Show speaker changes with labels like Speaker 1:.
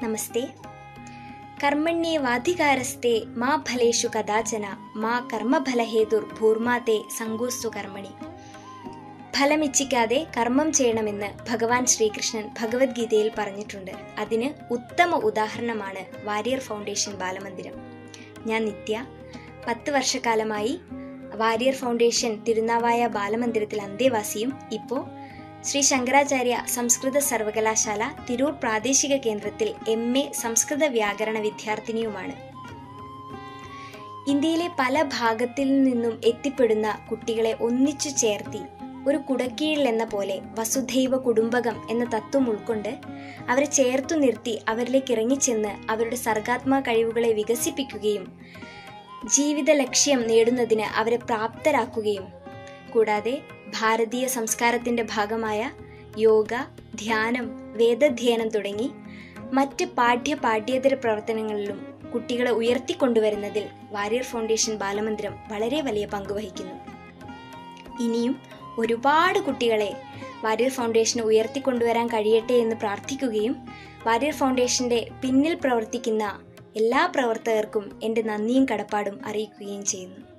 Speaker 1: നമസ്തേ. കർമ്മണ്യേവാധികാരസ്തേ മാ ഫലേഷു കദാചന മാ കർമ്മഫലഹേതുർ ഭൂർമാതേ സങ്കോസ്തു കർമ്മണി. ഫലമിച്ഛിക്കാതെ കർമ്മം ചെയ്യണമെന്ന് ഭഗവാൻ ശ്രീകൃഷ്ണൻ ഭഗവത്ഗീതയിൽ പറഞ്ഞിട്ടുണ്ട്. അതിന് ഉത്തമ ഉദാഹരണമാണ് വാരിയർ ഫൗണ്ടേഷൻ ബാലമന്ദിരം. ഞാൻ നിത്യ 10 വർഷക്കാലമായി വാരിയർ ഫൗണ്ടേഷൻ തിരുനാവായ ബാലമന്ദിരത്തിൽ അന്തേവാസിയും ഇപ്പോൾ ശ്രീ ശങ്കരാചാര്യ സംസ്കൃത സർവകലാശാല തിരൂർ പ്രാദേശിക കേന്ദ്രത്തിൽ MA സംസ്കൃത വ്യാകരണ വിദ്യാർത്ഥിനിയുമാണ്. ഇന്ത്യയിലെ പല ഭാഗത്തിൽ നിന്നും എത്തിപ്പെടുന്ന കുട്ടികളെ ഒന്നിച്ചു ചേർത്തി ഒരു കുടക്കീഴിൽ എന്ന പോലെ വസുധൈവ കുടുംബകം എന്ന തത്വം ഉൾക്കൊണ്ട് അവരെ ചേർത്തു നിർത്തി അവരിലേക്ക് ഇറങ്ങിച്ചെന്ന് അവരുടെ സർഗാത്മക കഴിവുകളെ വികസിപ്പിക്കുകയും ജീവിത ലക്ഷ്യം നേടുന്നതിന് അവരെ പ്രാപ്തരാക്കുകയും കൂടാതെ ഭാരതീയ സംസ്കാരത്തിൻ്റെ ഭാഗമായ യോഗ, ധ്യാനം, വേദധ്യയനം തുടങ്ങി മറ്റ് പാഠ്യേതര പ്രവർത്തനങ്ങളിലും കുട്ടികളെ ഉയർത്തിക്കൊണ്ടുവരുന്നതിൽ വാരിയർ ഫൗണ്ടേഷൻ ബാലമന്ദിരം വളരെ വലിയ പങ്കുവഹിക്കുന്നു. ഇനിയും ഒരുപാട് കുട്ടികളെ വാരിയർ ഫൗണ്ടേഷന് ഉയർത്തിക്കൊണ്ടുവരാൻ കഴിയട്ടെ എന്ന് പ്രാർത്ഥിക്കുകയും വാരിയർ ഫൗണ്ടേഷൻ്റെ പിന്നിൽ പ്രവർത്തിക്കുന്ന എല്ലാ പ്രവർത്തകർക്കും എൻ്റെ നന്ദിയും കടപ്പാടും അറിയിക്കുകയും ചെയ്യുന്നു.